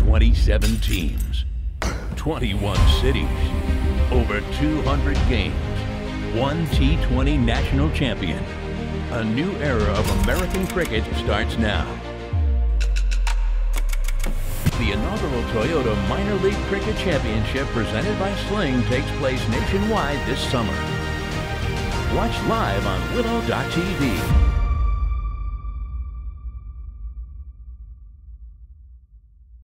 27 teams, 21 cities, over 200 games, one T20 national champion. A new era of American cricket starts now. The inaugural Toyota Minor League Cricket Championship presented by Sling takes place nationwide this summer. Watch live on Willow.tv.